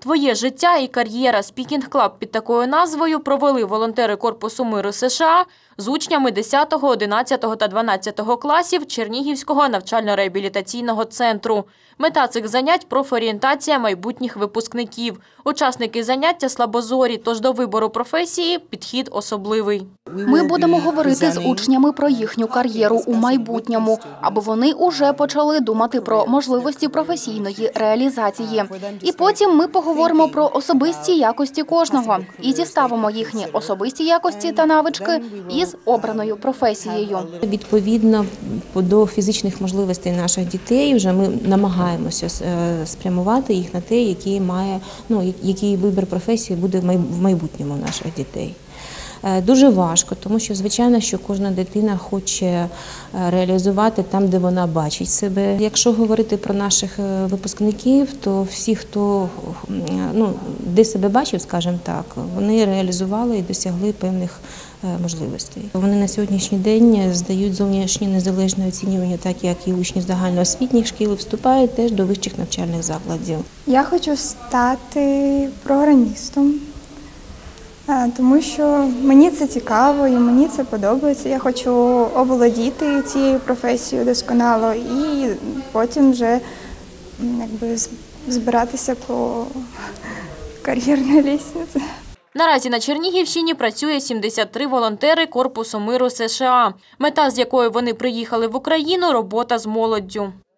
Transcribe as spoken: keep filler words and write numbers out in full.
Твоє життя і кар'єра. Спікінг Клаб під такою назвою провели волонтери Корпусу миру США з учнями десятого, одинадцятого та дванадцятого класів Чернігівського навчально-реабілітаційного центру. Мета цих занять – профорієнтація майбутніх випускників. Учасники заняття слабозорі, тож до вибору професії підхід особливий. Ми будемо говорити з учнями про їхню кар'єру у майбутньому, аби вони уже почали думати про можливості професійної реалізації. І потім ми поговоримо про особисті якості кожного і зіставимо їхні особисті якості та навички із обраною професією. Відповідно до фізичних можливостей наших дітей вже ми намагаємося спрямувати їх на те, який має, ну, який вибір професії буде в майбутньому наших дітей. Дуже важко, тому що, звичайно, що кожна дитина хоче реалізувати там, де вона бачить себе. Якщо говорити про наших випускників, то всі, хто ну, де себе бачив, скажімо так, вони реалізували і досягли певних можливостей. Вони на сьогоднішній день здають зовнішнє незалежне оцінювання, так як і учні загальноосвітніх шкіл, вступають теж до вищих навчальних закладів. Я хочу стати програмістом. Тому що мені це цікаво і мені це подобається. Я хочу оволодіти цією професією досконало і потім вже якби збиратися по кар'єрній лестниці. Наразі на Чернігівщині працює сімдесят три волонтери Корпусу миру США, мета з якою вони приїхали в Україну – робота з молоддю.